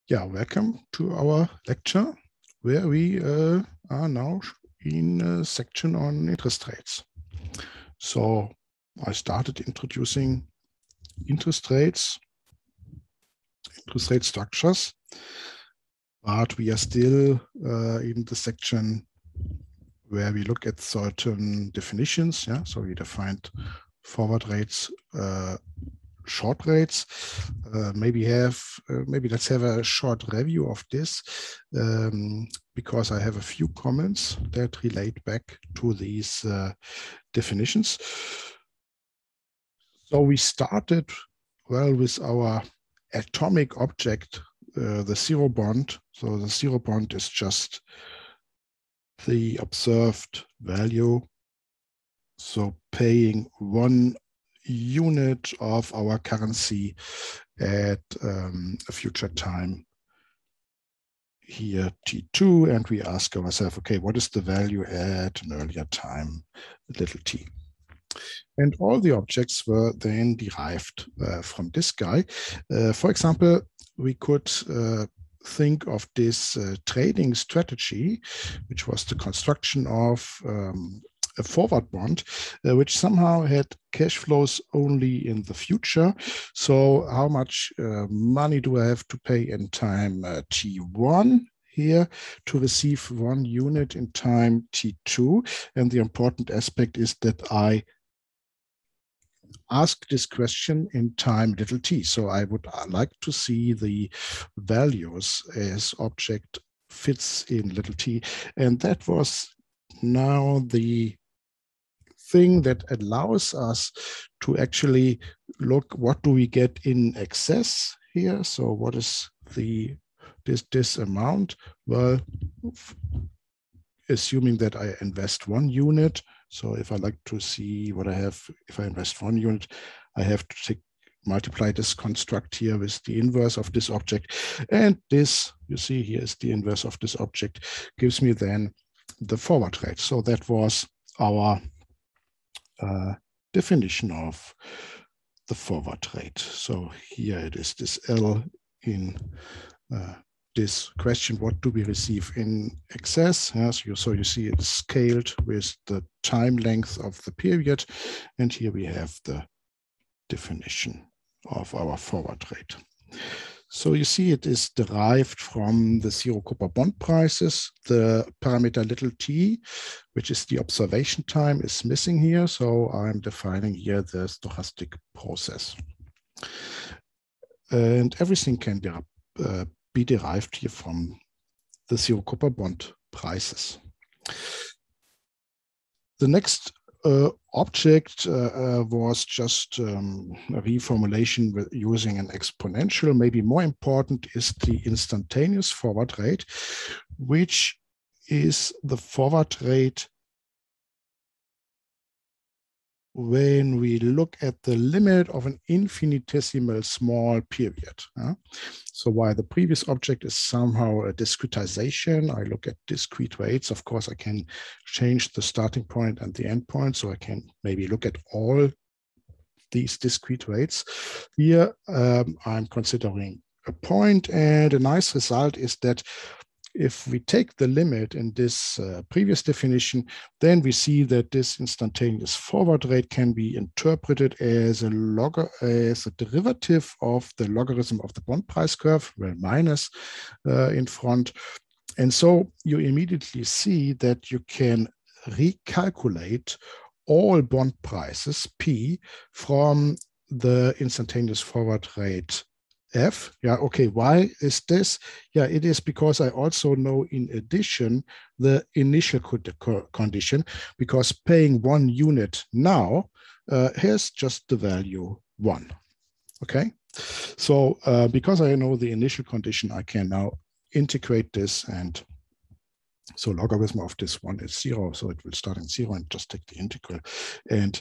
Yeah, welcome to our lecture where we are now in a section on interest rates. So I started introducing interest rate structures, but we are still in the section where we look at certain definitions. Yeah, so we defined forward rates, short rates. Maybe let's have a short review of this because I have a few comments that relate back to these definitions. So we started with our atomic object, the zero bond. So the zero bond is just the observed value. So paying 1 unit of our currency at a future time here t2, and we ask ourselves, okay, what is the value at an earlier time, little t? And all the objects were then derived from this guy. For example, we could think of this trading strategy, which was the construction of a forward bond, which somehow had cash flows only in the future. So how much money do I have to pay in time t1 here to receive 1 unit in time t2? And the important aspect is that I ask this question in time little t. So I would like to see the values as object fits in little t. And that was now the thing that allows us to actually look, what do we get in excess here? So what is this amount? Well, assuming that I invest 1 unit. So if I like to see what I have, if I invest 1 unit, I have to multiply this construct here with the inverse of this object. And this, you see here is the inverse of this object, gives me then the forward rate. So that was our definition of the forward rate. So here it is this L in this question, what do we receive in excess? So you see it's scaled with the time length of the period. And here we have the definition of our forward rate. So you see it is derived from the zero coupon bond prices. The parameter little t, which is the observation time, is missing here. So I'm defining here the stochastic process. And everything can be derived here from the zero coupon bond prices. The next object was just a reformulation with using an exponential. Maybe more important is the instantaneous forward rate, which is the forward rate when we look at the limit of an infinitesimal small period. So while the previous object is somehow a discretization, I look at discrete rates. Of course, I can change the starting point and the end point, so I can maybe look at all these discrete rates. Here, I'm considering a point, and a nice result is that if we take the limit in this previous definition, then we see that this instantaneous forward rate can be interpreted as a derivative of the logarithm of the bond price curve, well, minus in front. And so you immediately see that you can recalculate all bond prices, P, from the instantaneous forward rate F. Yeah, okay, why is this? Yeah, it is because I also know in addition the initial condition, because paying 1 unit now has just the value 1. Okay, so because I know the initial condition, I can now integrate this, and so logarithm of this 1 is 0, so it will start in 0 and just take the integral and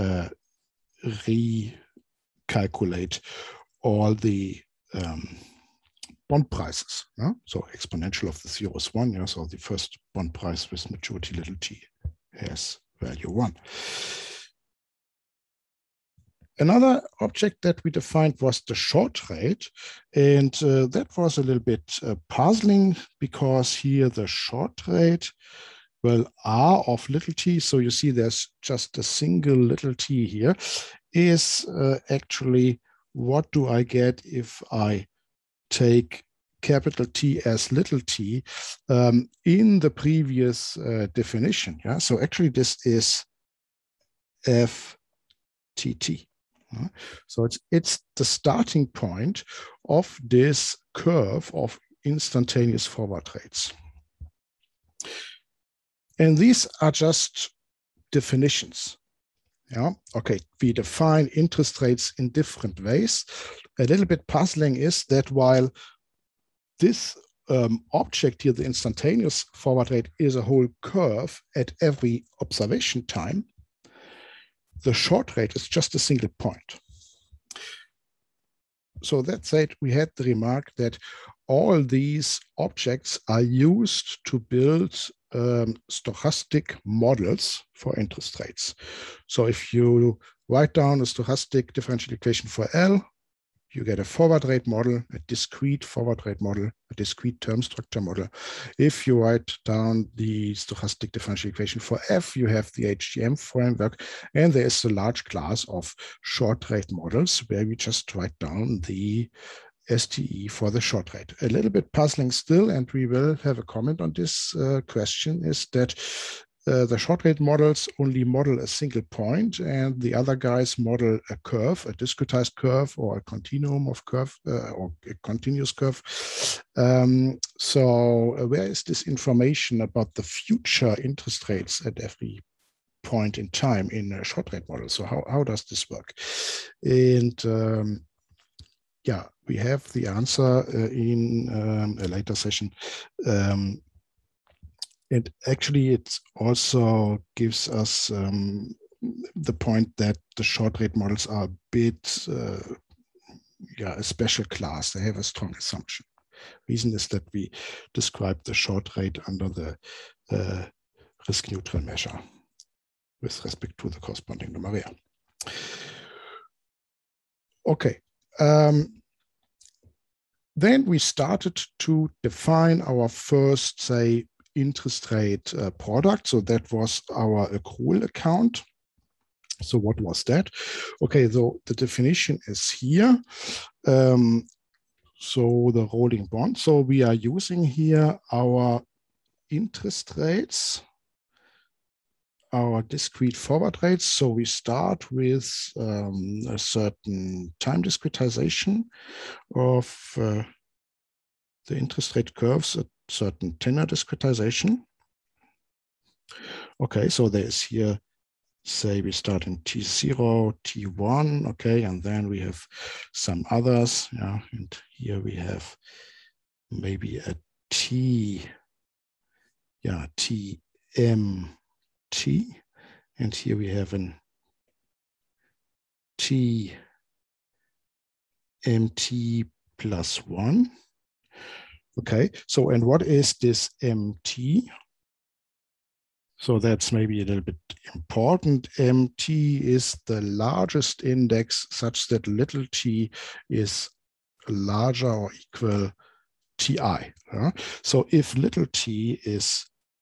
recalculate all the bond prices. So exponential of the 0 is 1. Yeah? So the first bond price with maturity little t has value 1. Another object that we defined was the short rate, and that was a little bit puzzling, because here the short rate, well, r of little t, so you see there's just a single little t here, is actually what do I get if I take capital T as little t in the previous definition. Yeah, so actually this is FTT. So it's the starting point of this curve of instantaneous forward rates. And these are just definitions. Yeah, okay, we define interest rates in different ways. A little bit puzzling is that while this object here, the instantaneous forward rate, is a whole curve at every observation time, the short rate is just a single point. So that said, we had the remark that all these objects are used to build stochastic models for interest rates. So if you write down a stochastic differential equation for L, you get a forward rate model, a discrete forward rate model, a discrete term structure model. If you write down the stochastic differential equation for F, you have the HGM framework, and there is a large class of short rate models where we just write down the STE for the short rate. A little bit puzzling still, and we will have a comment on this question, is that the short rate models only model a single point, and the other guys model a curve, a discretized curve, or a continuum of curve, or a continuous curve. So where is this information about the future interest rates at every point in time in a short rate model? So how does this work? And yeah, we have the answer in a later session. And actually, it also gives us the point that the short rate models are a bit, a special class. They have a strong assumption. Reason is that we describe the short rate under the risk neutral measure with respect to the corresponding numeraire. Okay. Then we started to define our first, say, interest rate product. So that was our accrual account. So what was that? Okay, so the definition is here. So the rolling bond. So we are using here our interest rates, our discrete forward rates. So we start with a certain time discretization of the interest rate curves, a certain tenor discretization. Okay, so there is here, say we start in T0, T1, okay, and then we have some others, yeah, and here we have maybe a T, yeah, TMT, and here we have an TMT plus 1. Okay, so and what is this MT? So that's maybe a little bit important. MT is the largest index such that little t is larger or equal TI. So if little t is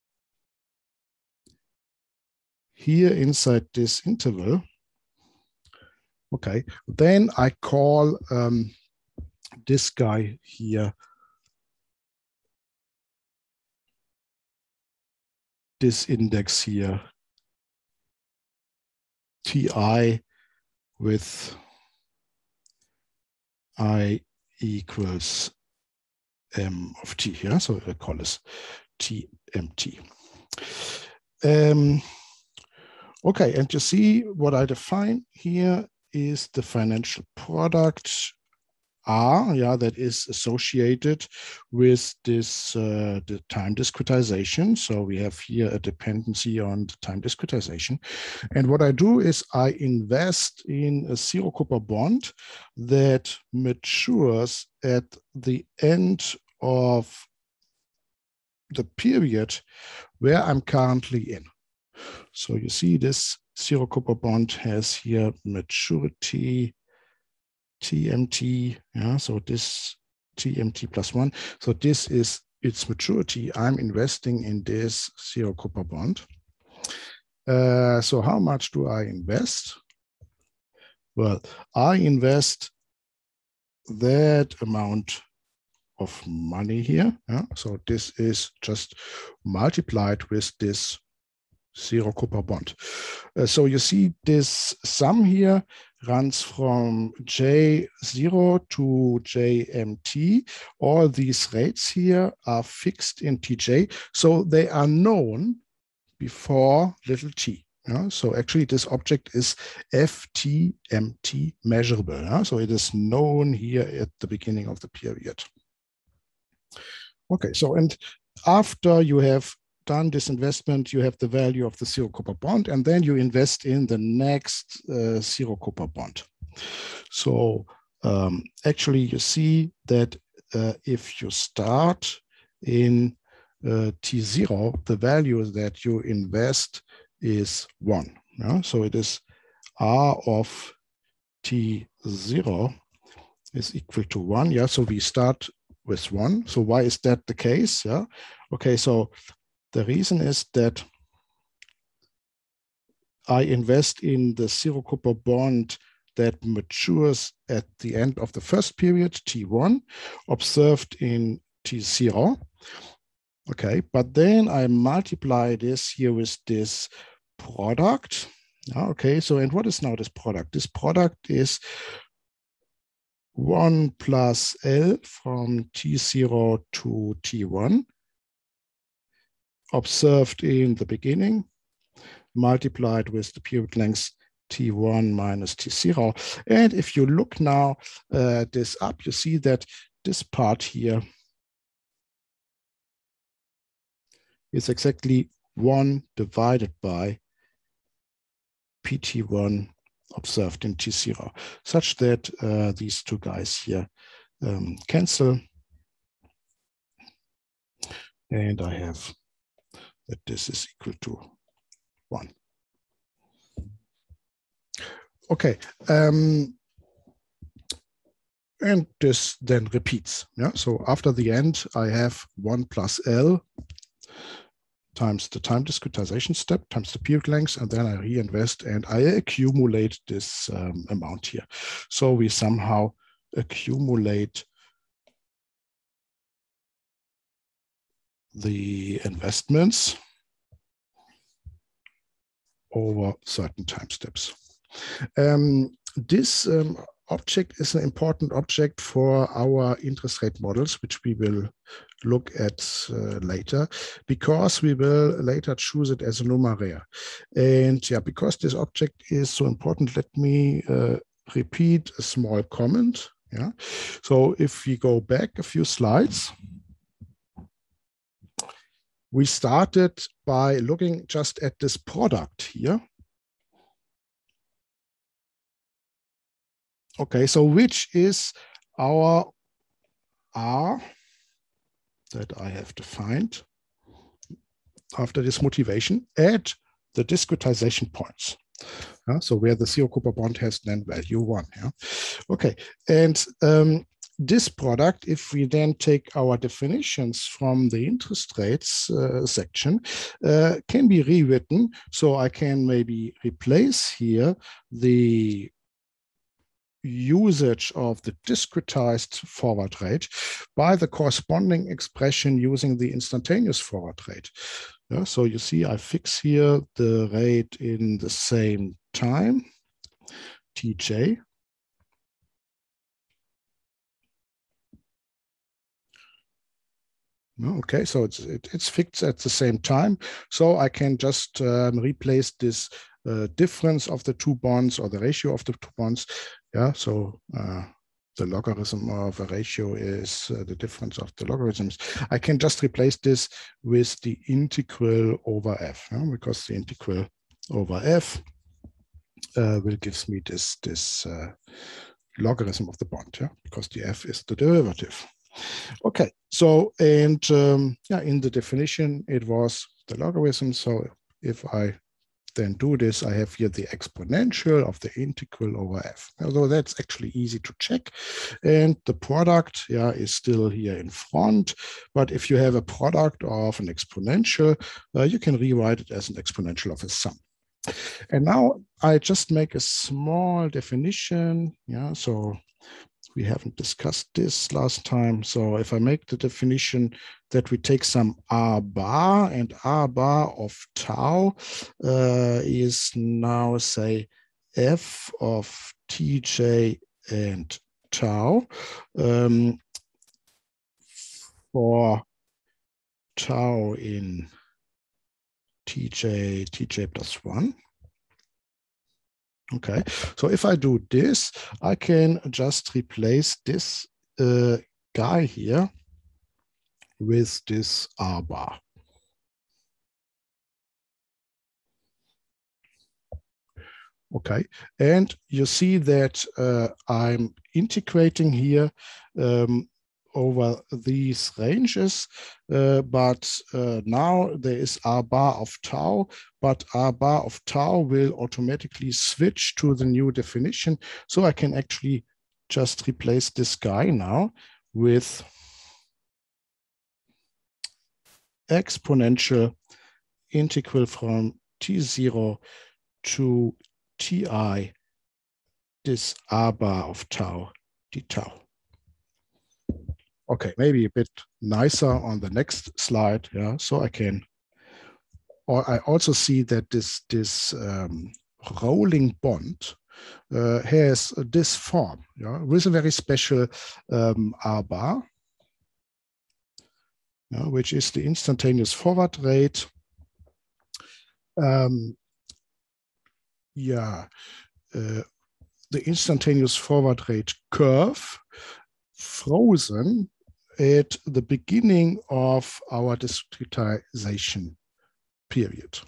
here inside this interval, okay, then I call this guy here this index here TI with I equals M of t here. So I call this TMT. Okay, and you see what I define here is the financial product R, yeah, that is associated with this the time discretization. So we have here a dependency on the time discretization. And what I do is I invest in a zero coupon bond that matures at the end of the period where I'm currently in. So you see this zero coupon bond has here maturity TMT. Yeah, so this TMT plus 1. So this is its maturity. I'm investing in this zero coupon bond. So how much do I invest? Well, I invest that amount of money here. Yeah? So this is just multiplied with this zero coupon bond. So you see this sum here runs from J0 to JMT. All these rates here are fixed in TJ. So they are known before little t. Yeah? So actually this object is FTMT measurable. Yeah? So it is known here at the beginning of the period. Okay, so and after you have done this investment, you have the value of the zero coupon bond, and then you invest in the next zero coupon bond. So actually you see that if you start in T0, the value that you invest is 1. Yeah? So it is R of T0 is equal to 1. Yeah, so we start with 1. So why is that the case? Yeah. Okay, so the reason is that I invest in the zero coupon bond that matures at the end of the first period, T1, observed in T0. Okay, but then I multiply this here with this product. Okay, so and what is now this product? This product is 1 plus L from T0 to T1, observed in the beginning, multiplied with the period length T1 minus T0. And if you look now this up, you see that this part here is exactly 1 divided by PT1 observed in T0, such that these two guys here cancel. And I have that this is equal to 1. Okay. And this then repeats. Yeah. So after the end, I have 1 plus L times the time discretization step times the period length, and then I reinvest and I accumulate this amount here. So we somehow accumulate the investments over certain time steps. This object is an important object for our interest rate models, which we will look at later, because we will later choose it as a numeraire. And yeah, because this object is so important, let me repeat a small comment. Yeah. So if we go back a few slides, we started by looking just at this product here. Okay, so which is our R that I have defined after this motivation at the discretization points. So where the zero coupon bond has then value 1. Yeah? Okay, and this product, if we then take our definitions from the interest rates section, can be rewritten. So I can maybe replace here the usage of the discretized forward rate by the corresponding expression using the instantaneous forward rate. Yeah, so you see I fix here the rate in the same time, TJ. Okay, so it's fixed at the same time. So I can just replace this difference of the two bonds or the ratio of the two bonds. Yeah, so the logarithm of a ratio is the difference of the logarithms. I can just replace this with the integral over f, because the integral over f will give me this logarithm of the bond, because the f is the derivative. Okay, so and yeah, in the definition it was the logarithm. So if I then do this, I have here the exponential of the integral over f. Although that's actually easy to check. And the product, yeah, is still here in front. But if you have a product of an exponential, you can rewrite it as an exponential of a sum. And now I just make a small definition. Yeah, so we haven't discussed this last time. So if I make the definition that we take some R bar, and R bar of tau is now, say, f of tj and tau for tau in tj plus 1. Okay, so if I do this, I can just replace this guy here with this R bar. Okay, and you see that I'm integrating here over these ranges, but now there is R bar of tau, but R bar of tau will automatically switch to the new definition. So I can actually just replace this guy now with exponential integral from t0 to ti this R bar of tau d tau. Okay, maybe a bit nicer on the next slide. Yeah, so I can, or I also see that this rolling bond has this form, yeah, with a very special R bar, yeah, which is the instantaneous forward rate. The instantaneous forward rate curve frozen at the beginning of our discretization period.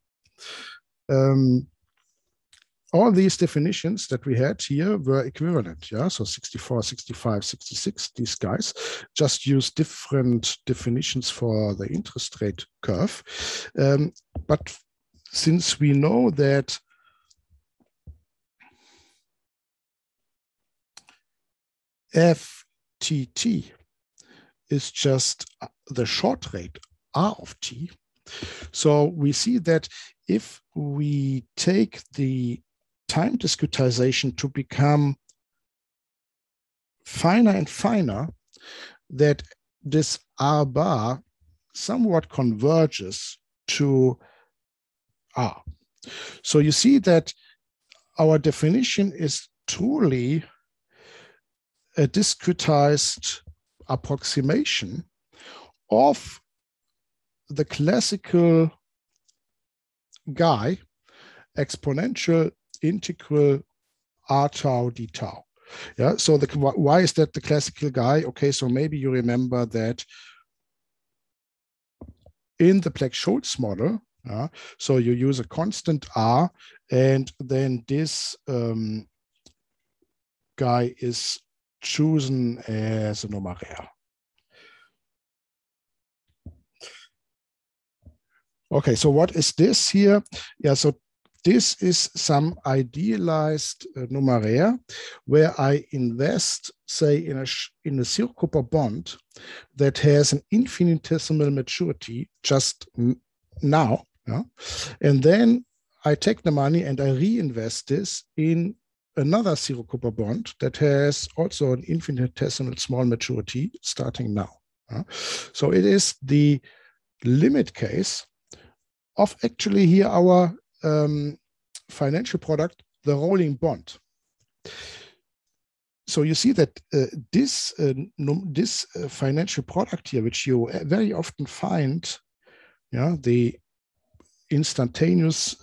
All these definitions that we had here were equivalent, yeah? So 64, 65, 66, these guys just use different definitions for the interest rate curve. But since we know that FTT is just the short rate R of t. So we see that if we take the time discretization to become finer and finer, that this R bar somewhat converges to R. So you see that our definition is truly a discretized approximation of the classical guy, exponential integral R tau d tau. Yeah, so why is that the classical guy? Okay, so maybe you remember that in the Black-Scholes model, so you use a constant R, and then this guy is chosen as a numeraire. Okay, so what is this here? Yeah, so this is some idealized numeraire where I invest, say, in a zero-Cooper bond that has an infinitesimal maturity just now, yeah? And then I take the money and I reinvest this in another zero-Cooper bond that has also an infinitesimal small maturity starting now. Yeah? So it is the limit case of actually here our financial product, the rolling bond. So you see that this financial product here, which you very often find, yeah, the instantaneous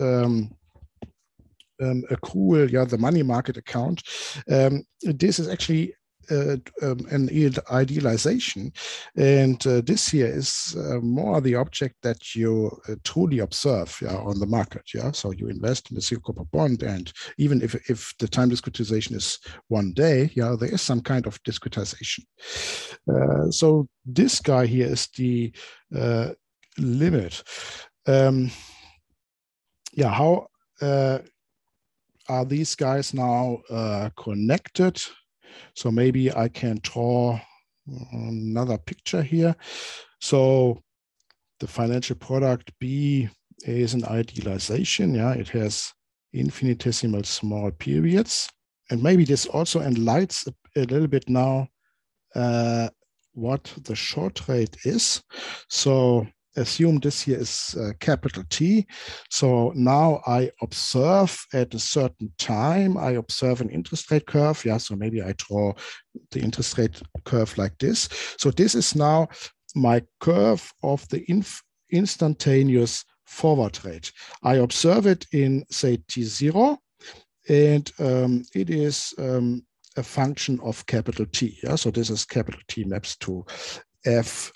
accrual, yeah, the money market account, this is actually an idealization, and this here is more the object that you truly observe, yeah, on the market. Yeah, so you invest in the zero-Cooper bond, and even if the time discretization is 1 day, yeah, there is some kind of discretization. So this guy here is the limit. yeah, how are these guys now connected? So maybe I can draw another picture here. So the financial product B is an idealization. Yeah, it has infinitesimal small periods. And maybe this also enlightens a little bit now what the short rate is. So assume this here is capital T. So now I observe at a certain time, I observe an interest rate curve. Yeah, so maybe I draw the interest rate curve like this. So this is now my curve of the instantaneous forward rate. I observe it in, say, T0, and it is a function of capital T. Yeah? So this is capital T maps to F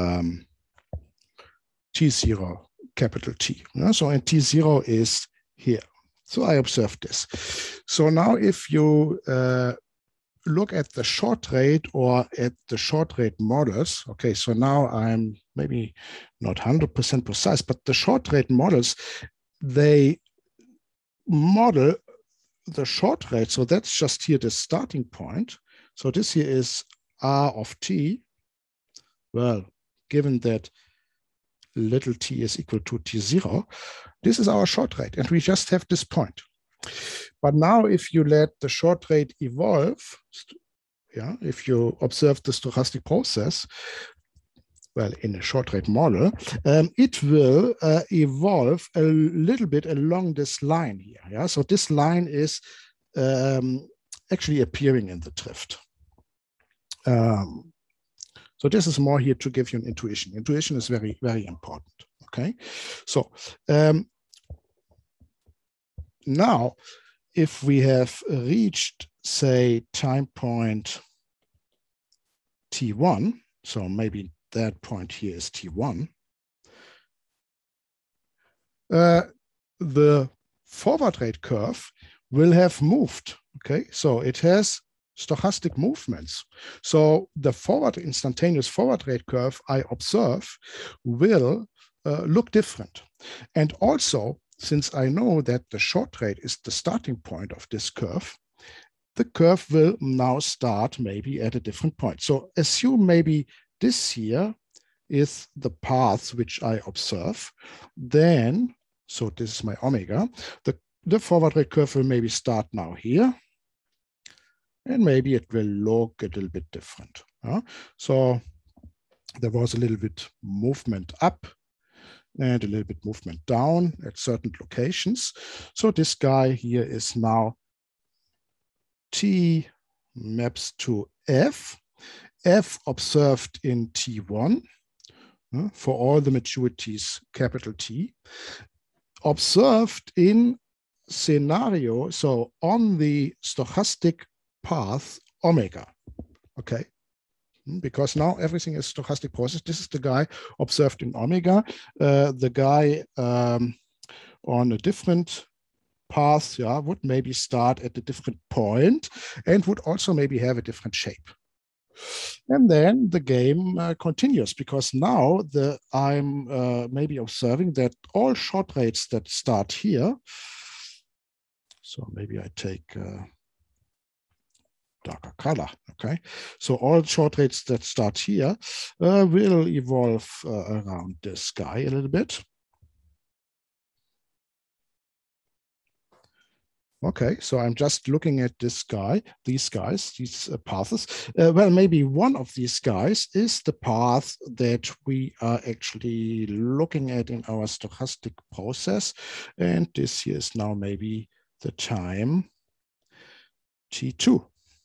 T0 capital T. Yeah? So and T0 is here. So I observe this. So now if you look at the short rate or at the short rate models, okay, so now I'm maybe not 100% precise, but the short rate models, they model the short rate. So that's just here the starting point. So this here is R of T. Well, given that little t is equal to T0, this is our short rate, and we just have this point. But now if you let the short rate evolve, yeah, if you observe the stochastic process, well, in a short rate model, it will evolve a little bit along this line here. Yeah, so this line is actually appearing in the drift. So this is more here to give you an intuition. Intuition is very, very important. Okay, so now if we have reached, say, time point T1, so maybe that point here is T1, the forward rate curve will have moved. Okay, so it has stochastic movements. So the instantaneous forward rate curve I observe will look different. And also, since I know that the short rate is the starting point of this curve, the curve will now start maybe at a different point. So assume maybe this here is the path which I observe. Then, so this is my omega, the forward rate curve will maybe start now here. And maybe it will look a little bit different. So there was a little bit movement up and a little bit movement down at certain locations. So this guy here is now T maps to F. F observed in T1 for all the maturities, capital T. Observed in scenario, so on the stochastic path omega, okay? Because now everything is stochastic process. This is the guy observed in omega. The guy on a different path, yeah, would maybe start at a different point and would also maybe have a different shape. And then the game continues, because now I'm maybe observing that all short rates that start here, so maybe I take darker color, okay? So all short rates that start here will evolve around this guy a little bit. Okay, so I'm just looking at this guy, these guys, these paths. Well, maybe one of these guys is the path that we are actually looking at in our stochastic process. And this here is now maybe the time T2.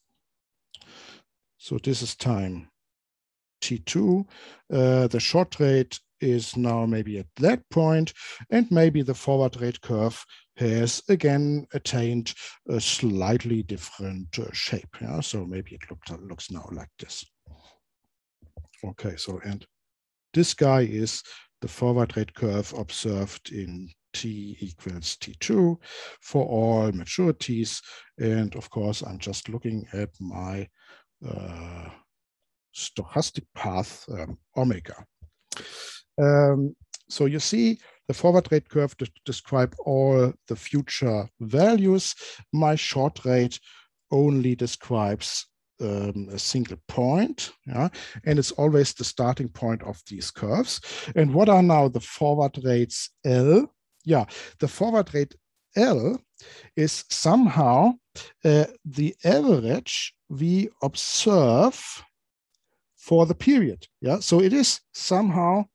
So this is time T2. The short rate is now maybe at that point, and maybe the forward rate curve has again attained a slightly different shape. Yeah? So maybe it looks now like this. Okay, so and this guy is the forward rate curve observed in T equals T2 for all maturities. And of course, I'm just looking at my stochastic path omega. So you see, the forward rate curve describes all the future values. My short rate only describes a single point, yeah, and it's always the starting point of these curves. And what are now the forward rates L? Yeah, the forward rate L is somehow the average we observe for the period. Yeah, so it is somehow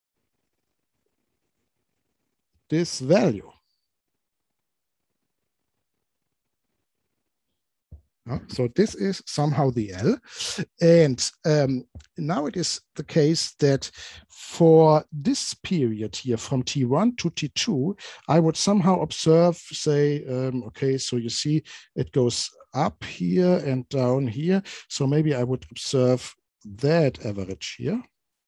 this value. So this is somehow the L. And now it is the case that for this period here from T1 to T2, I would somehow observe, say, okay, so you see it goes up here and down here. So maybe I would observe that average here.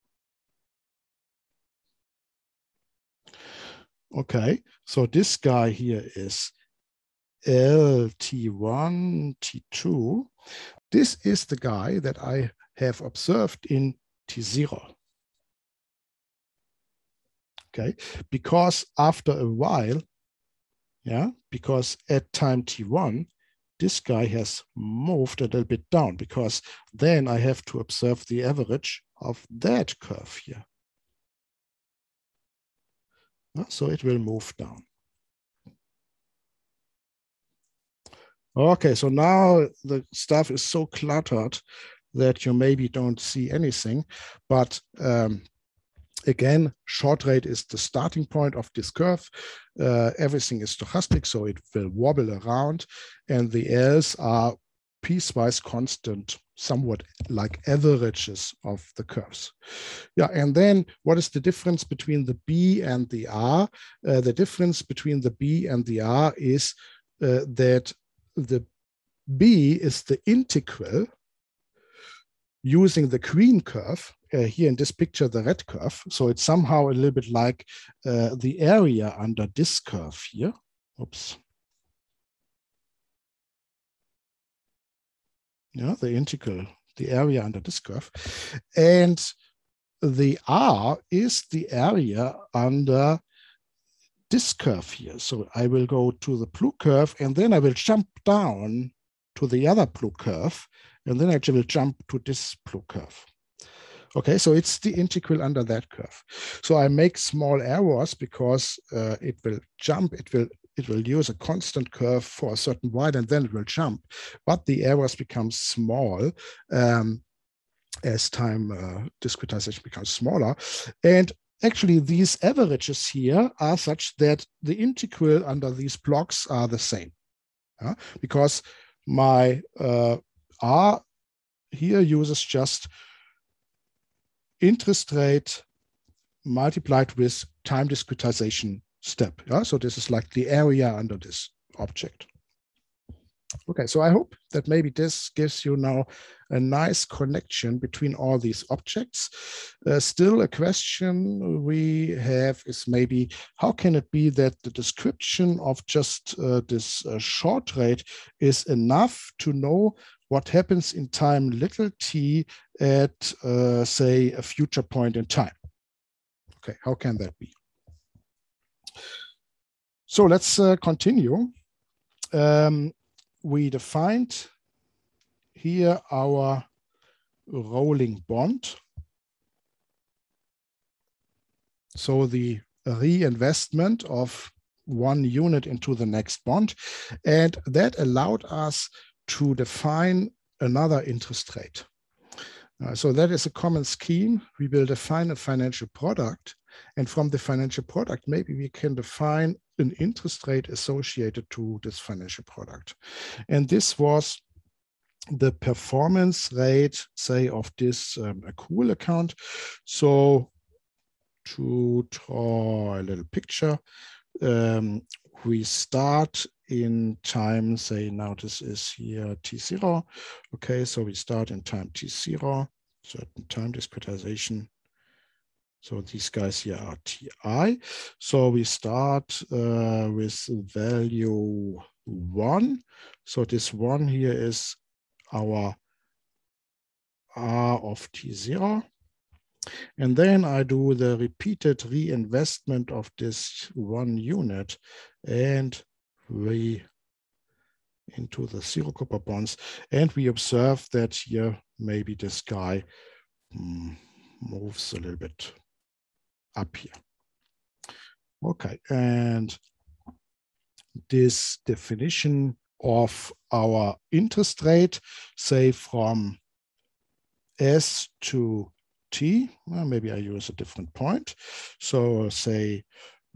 Okay, so this guy here is LT1, T2. This is the guy that I have observed in T0. Okay, because after a while, yeah, because at time T1, this guy has moved a little bit down, because then I have to observe the average of that curve here. So it will move down. Okay, so now the stuff is so cluttered that you maybe don't see anything, but again, short rate is the starting point of this curve. Everything is stochastic, so it will wobble around, and the L's are piecewise constant, somewhat like averages of the curves. Yeah, and then what is the difference between the B and the R? The difference between the B and the R is that the B is the integral using the green curve, here in this picture, the red curve. So it's somehow a little bit like the area under this curve here. Oops. Yeah, the integral, the area under this curve. And the R is the area under this curve here. So I will go to the blue curve, and then I will jump down to the other blue curve, and then I will jump to this blue curve. Okay, so it's the integral under that curve. So I make small errors because it will jump, it will use a constant curve for a certain width, and then it will jump. But the errors become small as time discretization becomes smaller. And actually, these averages here are such that the integral under these blocks are the same. Because my R here uses just interest rate multiplied with time discretization step. Yeah? So this is like the area under this object. Okay, so I hope that maybe this gives you now a nice connection between all these objects. Still, a question we have is maybe, how can it be that the description of just this short rate is enough to know what happens in time little t at, say, a future point in time? Okay, how can that be? So let's continue. We defined here our rolling bond. So the reinvestment of one unit into the next bond. And that allowed us to define another interest rate. So that is a common scheme. We will define a financial product. And from the financial product, maybe we can define an interest rate associated to this financial product. And this was the performance rate, say, of this accrual account. So to draw a little picture, we start in time, say now this is here T0. Okay, so we start in time T0, certain time discretization. So these guys here are Ti. So we start with value 1. So this 1 here is our R of T0. And then I do the repeated reinvestment of this 1 unit and into the zero copper bonds. And we observe that here, maybe this guy moves a little bit up here. Okay, and this definition of our interest rate, say from S to T, well, maybe I use a different point. So say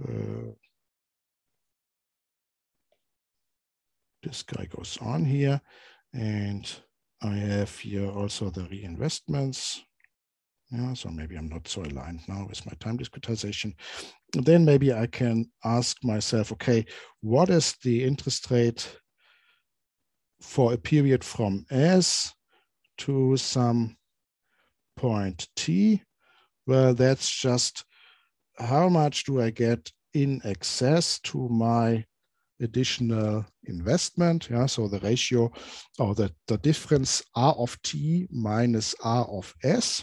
this guy goes on here, and I have here also the reinvestments. Yeah, so maybe I'm not so aligned now with my time discretization. And then maybe I can ask myself, okay, what is the interest rate for a period from S to some point T? Well, that's just how much do I get in excess to my additional investment. Yeah, so the ratio or the difference R of T minus R of S.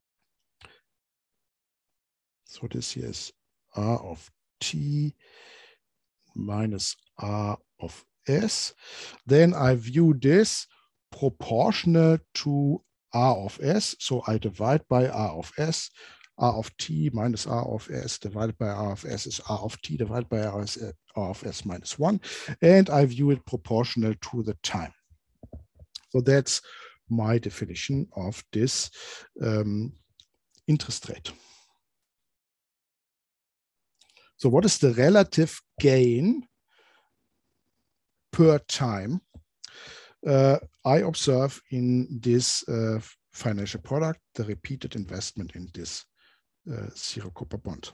So this here is R of T minus R of S. Then I view this proportional to R of S. So I divide by R of S. R of T minus R of S divided by R of S is R of T divided by R of S minus 1. And I view it proportional to the time. So that's my definition of this interest rate. So what is the relative gain per time I observe in this financial product, the repeated investment in this zero copper bond?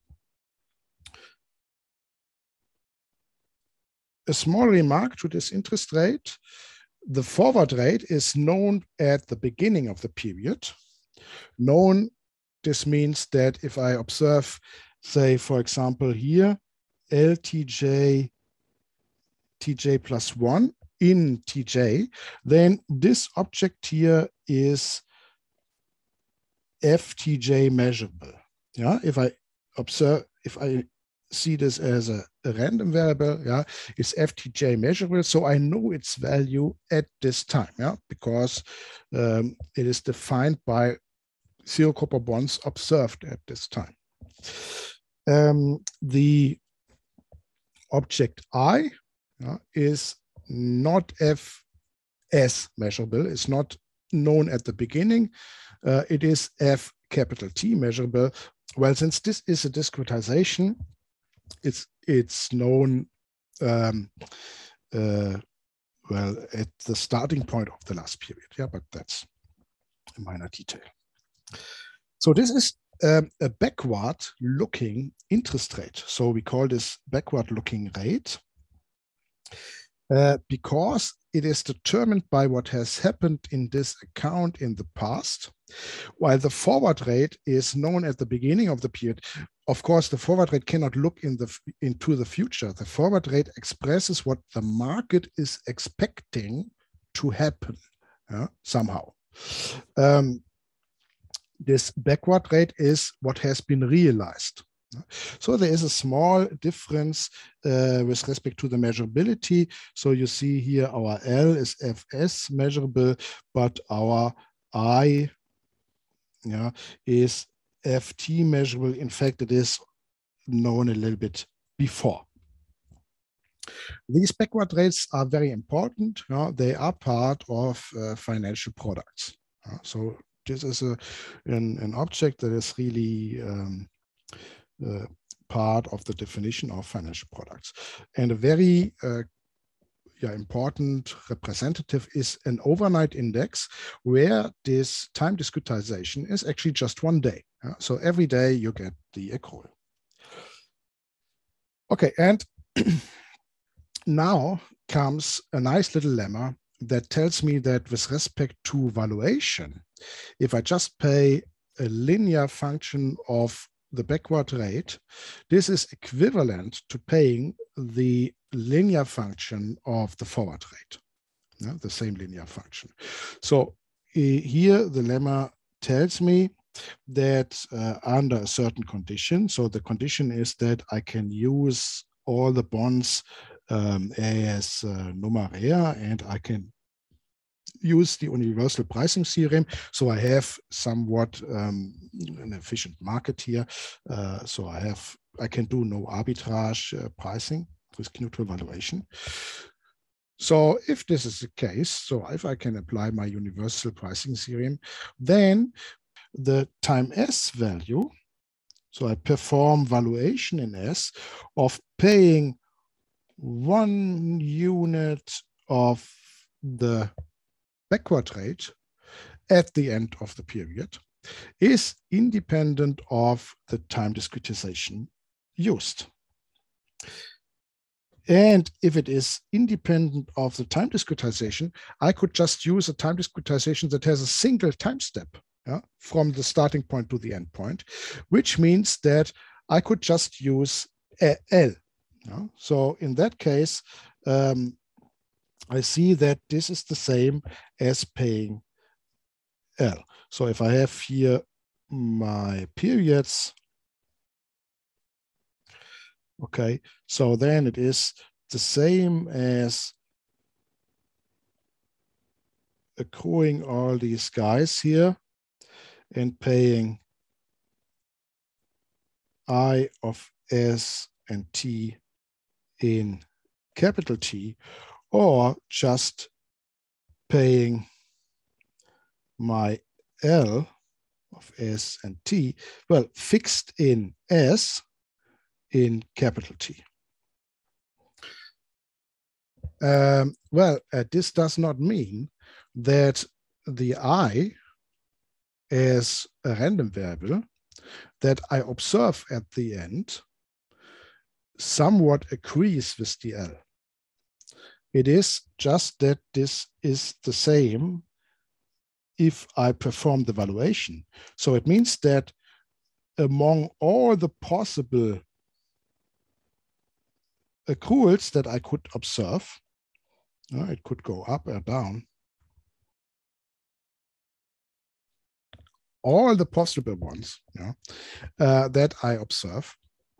A small remark to this interest rate. The forward rate is known at the beginning of the period. Known, this means that if I observe, say, for example, here, LTJ, TJ plus 1 in TJ, then this object here is FTJ measurable. Yeah, if I observe, if I see this as a random variable, yeah, is FTJ measurable, so I know its value at this time, yeah, because it is defined by zero copper bonds observed at this time. The object I is not Fs measurable, it's not known at the beginning. It is F capital T measurable. Well, since this is a discretization, it's known well at the starting point of the last period. Yeah, but that's a minor detail. So this is a backward-looking interest rate. So we call this backward-looking rate because it is determined by what has happened in this account in the past, while the forward rate is known at the beginning of the period. Of course, the forward rate cannot look into the future. The forward rate expresses what the market is expecting to happen somehow. This backward rate is what has been realized. So there is a small difference with respect to the measurability. So you see here our L is Fs measurable, but our I is Ft measurable. In fact, it is known a little bit before. These backward rates are very important. They are part of financial products. So this is an object that is really part of the definition of financial products. And a very important representative is an overnight index, where this time discretization is actually just 1 day. So every day you get the accrual. Okay, and now comes a nice little lemma that tells me that with respect to valuation, if I just pay a linear function of the backward rate, this is equivalent to paying the linear function of the forward rate, the same linear function. So here the lemma tells me that under a certain condition, so the condition is that I can use all the bonds as numeraire, and I can use the universal pricing theorem. So I have somewhat an efficient market here. So I can do no arbitrage pricing, risk neutral valuation. So if this is the case, so if I can apply my universal pricing theorem, then the time S value, so I perform valuation in S of paying 1 unit of the backward rate at the end of the period, is independent of the time discretization used. And if it is independent of the time discretization, I could just use a time discretization that has a single time step, from the starting point to the end point, which means that I could just use L. So in that case, I see that this is the same as paying L. So if I have here my periods, okay, so then it is the same as accruing all these guys here and paying I of S and T in capital T, or just paying my L of S and T, well, fixed in S in capital T. This does not mean that the I as a random variable that I observe at the end somewhat agrees with the L. It is just that this is the same if I perform the valuation. So it means that among all the possible accruals that I could observe, it could go up or down, all the possible ones that I observe,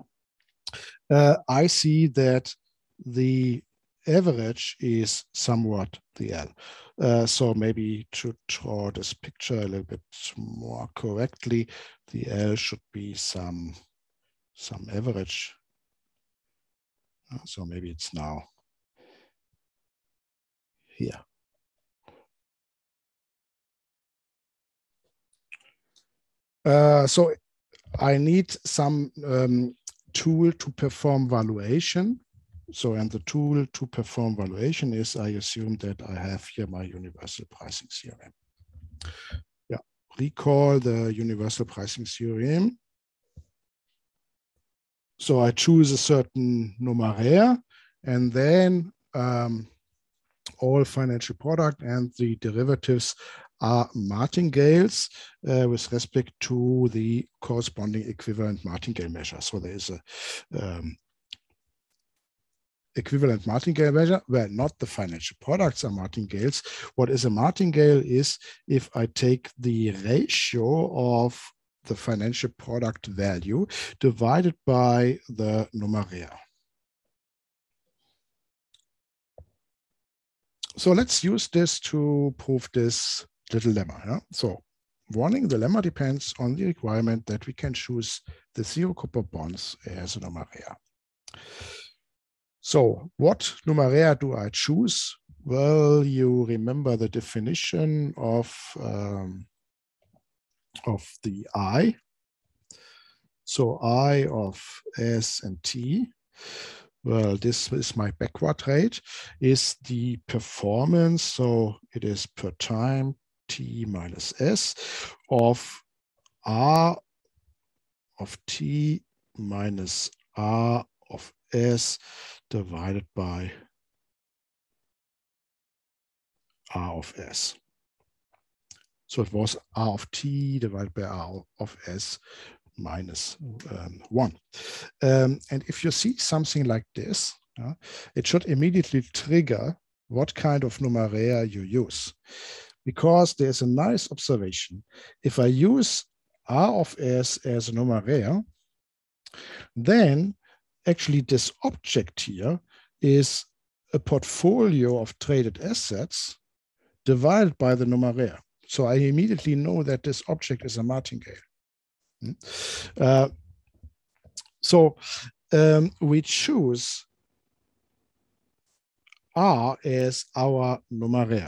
I see that the average is somewhat the L. So maybe to draw this picture a little bit more correctly, the L should be some average. So maybe it's now here. So I need some tool to perform valuation. So, and the tool to perform valuation is, I assume that I have here my universal pricing theorem. Yeah, recall the universal pricing theorem. So I choose a certain numeraire, and then all financial product and the derivatives are martingales with respect to the corresponding equivalent martingale measure. So there is a equivalent martingale measure where not the financial products are martingales. What is a martingale is if I take the ratio of the financial product value divided by the numeraire. So let's use this to prove this little lemma. So warning, the lemma depends on the requirement that we can choose the zero coupon bonds as a numeraire. So what numeraire do I choose? Well, you remember the definition of the I. So I of S and T, well, this is my backward rate, is the performance, so it is per time T minus S of R of T minus R of S divided by R of S. So it was R of T divided by R of S minus 1. And if you see something like this, it should immediately trigger what kind of numeraire you use. Because there's a nice observation. If I use R of S as a numeraire, then actually this object here is a portfolio of traded assets divided by the numeraire. So I immediately know that this object is a martingale. We choose R as our numeraire.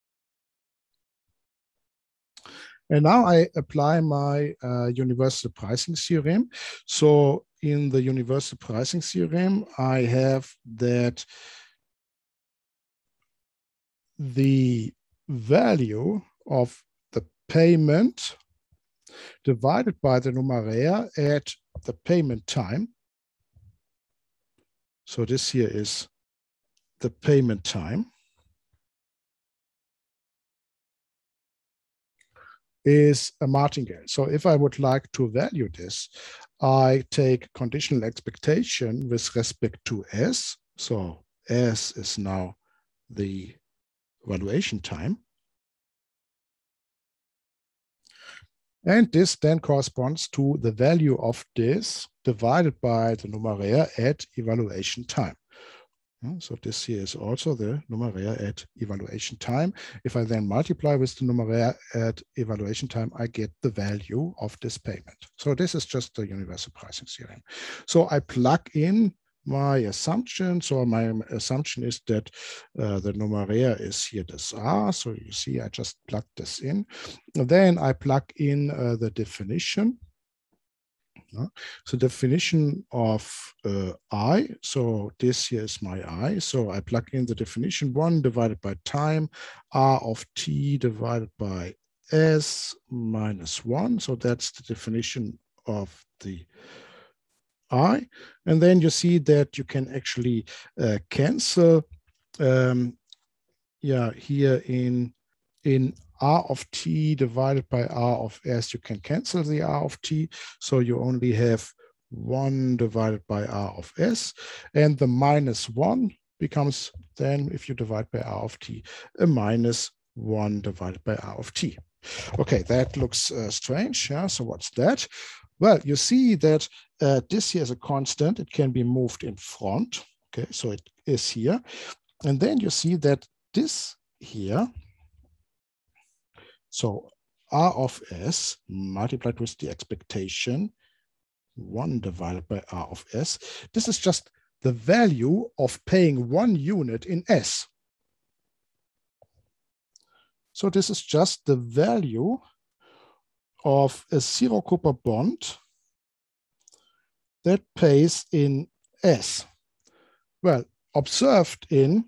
And now I apply my universal pricing theorem. So in the universal pricing theorem, I have that the value of the payment divided by the numeraire at the payment time. So this here is the payment time, is a martingale. So if I would like to value this, I take conditional expectation with respect to S. So S is now the valuation time. And this then corresponds to the value of this divided by the numeraire at evaluation time. So this here is also the numeraire at evaluation time. If I then multiply with the numeraire at evaluation time, I get the value of this payment. So this is just the universal pricing theorem. So I plug in my assumption. So my assumption is that the numeraire is here this R. So you see, I just plug this in. And then I plug in the definition. So definition of I, so this here is my I. So I plug in the definition 1 divided by time, R of t divided by S minus 1. So that's the definition of the I. And then you see that you can actually cancel here in R of t divided by R of S, you can cancel the R of t. So you only have 1 divided by R of S. And the minus 1 becomes then, if you divide by R of t, a minus 1 divided by R of t. Okay, that looks strange. Yeah, so what's that? Well, you see that this here is a constant. It can be moved in front. Okay, so it is here. And then you see that this here, so R of S multiplied with the expectation, 1 divided by R of S. This is just the value of paying 1 unit in S. So this is just the value of a zero-coupon bond that pays in S. Well, observed in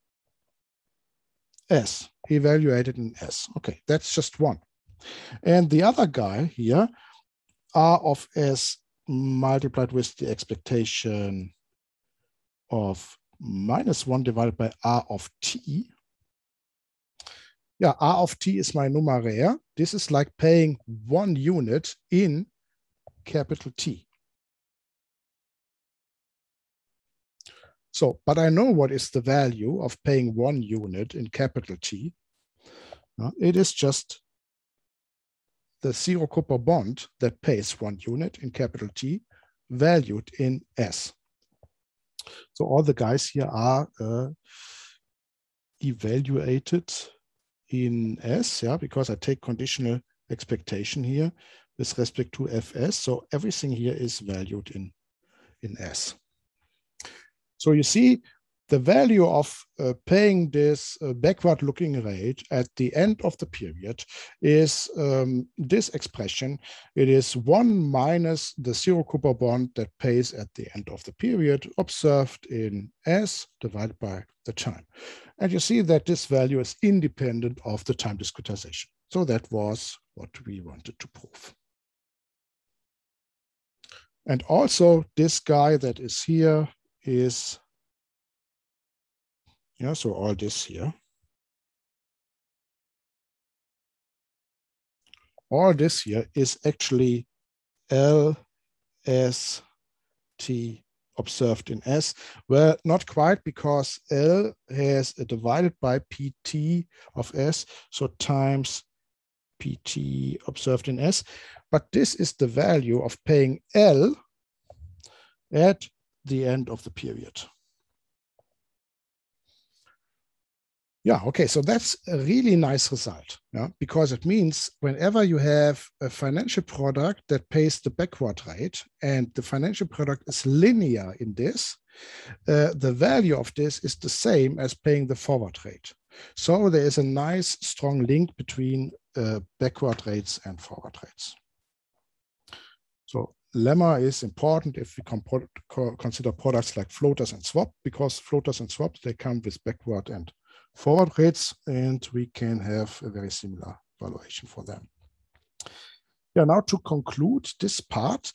S, evaluated in S. Okay, that's just one. And the other guy here, R of S multiplied with the expectation of minus 1 divided by R of t. Yeah, R of t is my numeraire. This is like paying 1 unit in capital T. So, but I know what is the value of paying 1 unit in capital T. It is just the zero-coupon bond that pays 1 unit in capital T valued in S. So all the guys here are evaluated in S, yeah, because I take conditional expectation here with respect to Fs. So everything here is valued in S. So you see the value of paying this backward-looking rate at the end of the period is this expression. It is 1 minus the zero-coupon bond that pays at the end of the period observed in S divided by the time. And you see that this value is independent of the time discretization. So that was what we wanted to prove. And also this guy that is here is, yeah, so all this here. All this here is actually LST observed in S. Well, not quite, because L has a divided by PT of S, so times PT observed in S. but this is the value of paying L at the end of the period. Yeah, okay, so that's a really nice result, yeah, because it means whenever you have a financial product that pays the backward rate and the financial product is linear in this, the value of this is the same as paying the forward rate. So there is a nice strong link between backward rates and forward rates. So lemma is important if we consider products like floaters and swap, because floaters and swaps, they come with backward and forward rates, and we can have a very similar valuation for them. Yeah, now to conclude this part,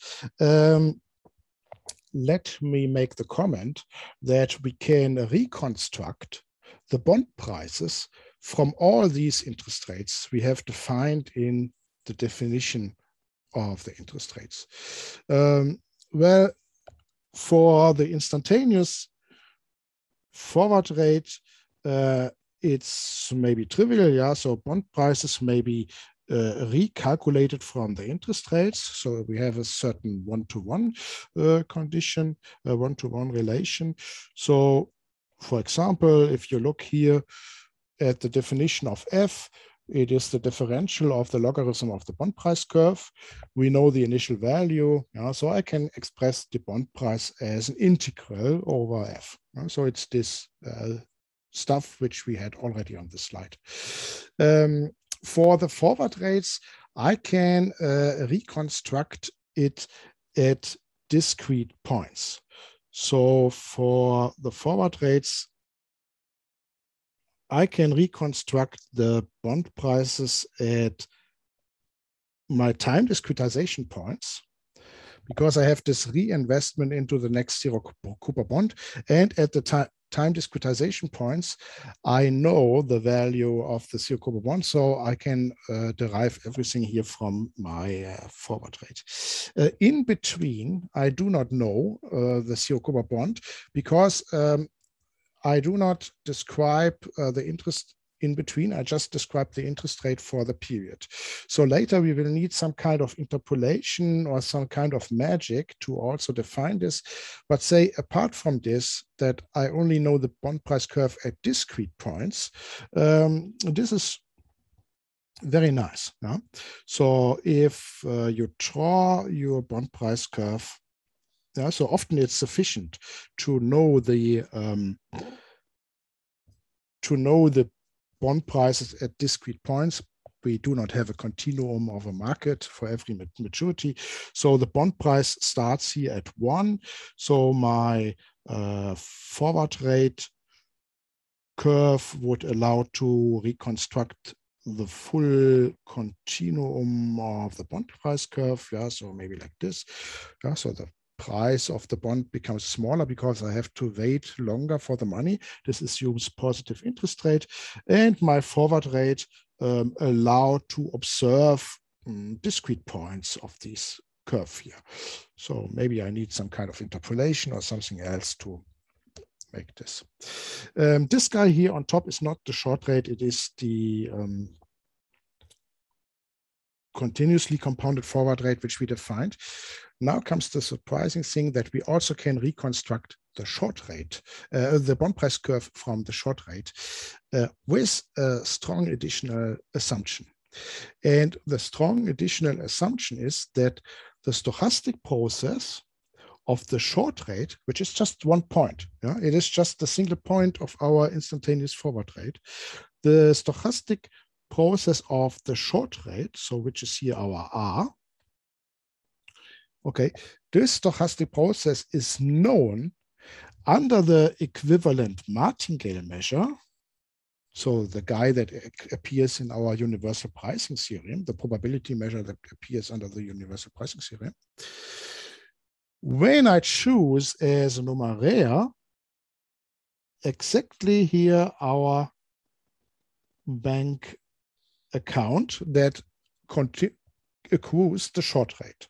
let me make the comment that we can reconstruct the bond prices from all these interest rates we have defined in the definition of the interest rates. Well, for the instantaneous forward rate, it's maybe trivial, yeah. So bond prices may be recalculated from the interest rates. So we have a certain one-to-one condition, a one-to-one relation. So, for example, if you look here at the definition of F, it is the differential of the logarithm of the bond price curve. We know the initial value, yeah, so I can express the bond price as an integral over F. So it's this stuff which we had already on the slide. For the forward rates, I can reconstruct it at discrete points. So for the forward rates, I can reconstruct the bond prices at my time discretization points, because I have this reinvestment into the next zero coupon bond. And at the time discretization points, I know the value of the zero coupon bond, so I can derive everything here from my forward rate. In between, I do not know the zero coupon bond, because I do not describe the interest in between. I just describe the interest rate for the period. So later we will need some kind of interpolation or some kind of magic to also define this. But say apart from this, that I only know the bond price curve at discrete points, this is very nice. Yeah? So if you draw your bond price curve, yeah, so often it's sufficient to know the bond prices at discrete points. We do not have a continuum of a market for every maturity. So the bond price starts here at 1. So my forward rate curve would allow to reconstruct the full continuum of the bond price curve. Yeah, so maybe like this. Yeah, so the price of the bond becomes smaller because I have to wait longer for the money. This assumes positive interest rate, and my forward rate allow to observe discrete points of this curve here. So maybe I need some kind of interpolation or something else to make this. This guy here on top is not the short rate, it is the continuously compounded forward rate, which we defined. Now comes the surprising thing that we also can reconstruct the short rate, the bond price curve from the short rate with a strong additional assumption. And the strong additional assumption is that the stochastic process of the short rate, which is just one point, yeah? It is just the single point of our instantaneous forward rate. The stochastic process of the short rate, so which is here our R, okay, this stochastic process is known under the equivalent martingale measure, so the guy that appears in our universal pricing theorem, the probability measure that appears under the universal pricing theorem. When I choose as a numeraire exactly here our bank account that accrues the short rate.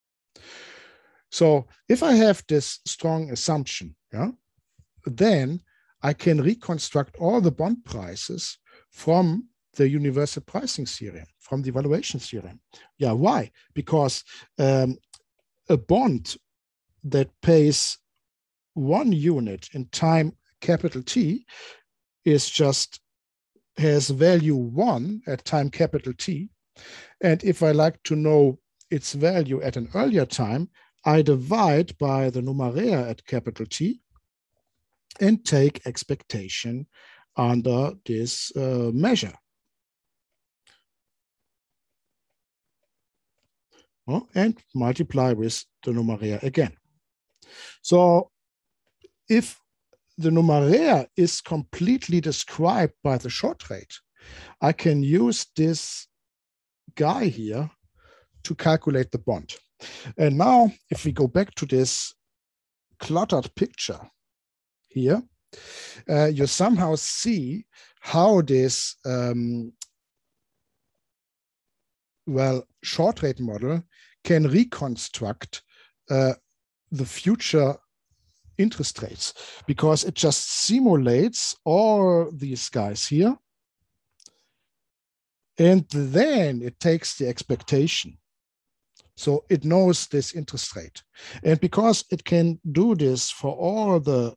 So if I have this strong assumption, yeah, then I can reconstruct all the bond prices from the universal pricing theorem, from the valuation theorem. Yeah, why? Because a bond that pays 1 unit in time capital T is just has value 1 at time capital T. And if I like to know its value at an earlier time, I divide by the numeraire at capital T and take expectation under this measure. And multiply with the numeraire again. So if the numeraire is completely described by the short rate, I can use this guy here to calculate the bond. And now, if we go back to this cluttered picture here, you somehow see how this short rate model can reconstruct the future interest rates, because it just simulates all these guys here. And then it takes the expectation. So it knows this interest rate. And because it can do this for all the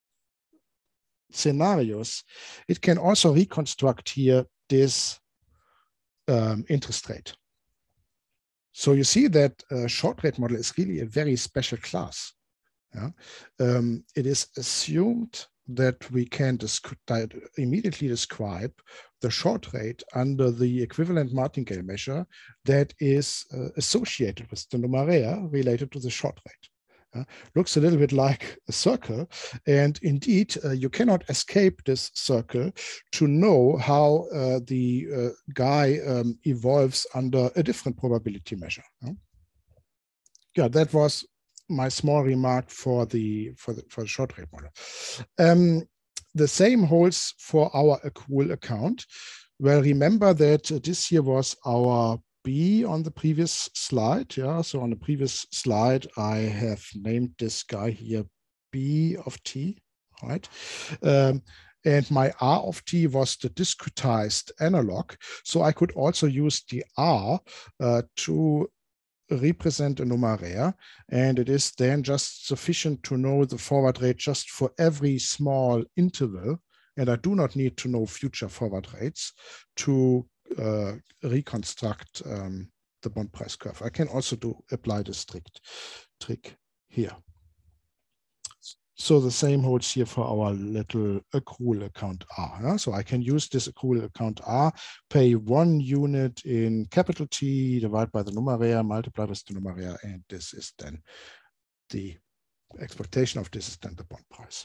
scenarios, it can also reconstruct here this interest rate. So you see that short rate model is really a very special class. Yeah. It is assumed that we can immediately describe the short rate under the equivalent martingale measure that is associated with the numeraire related to the short rate. Looks a little bit like a circle, and indeed you cannot escape this circle to know how the guy evolves under a different probability measure. Yeah, that was my small remark for the short rate model. The same holds for our accrual account. Well, remember that this here was our B on the previous slide. Yeah, so on the previous slide, I have named this guy here B of T, right? And my R of T was the discretized analog. So I could also use the R to represent a numeraire, and it is then just sufficient to know the forward rate just for every small interval, and I do not need to know future forward rates to reconstruct the bond price curve. I can also apply the strict trick here. So the same holds here for our little accrual account R. Yeah? So I can use this accrual account R, pay 1 unit in capital T, divide by the numeraire, multiply with the numeraire, and this is then the expectation of this is then the bond price.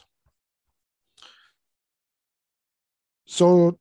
So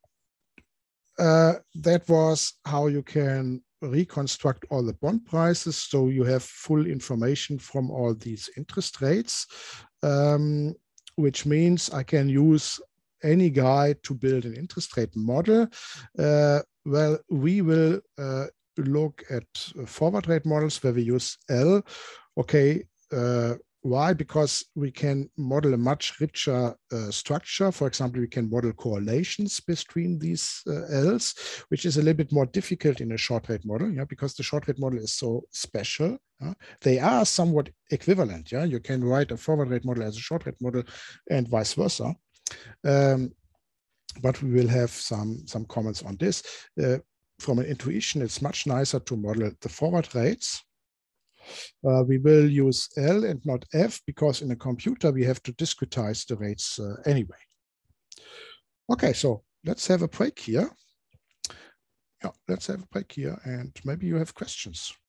that was how you can reconstruct all the bond prices. So you have full information from all these interest rates, which means I can use any guy to build an interest rate model. Well, we will look at forward rate models where we use L. Okay, why? Because we can model a much richer structure. For example, we can model correlations between these L's, which is a little bit more difficult in a short rate model, yeah, because the short rate model is so special. They are somewhat equivalent. Yeah, you can write a forward rate model as a short rate model and vice versa. But we will have some comments on this. From an intuition, it's much nicer to model the forward rates. We will use L and not F because in a computer we have to discretize the rates anyway. Okay, so let's have a break here. Yeah, let's have a break here and maybe you have questions.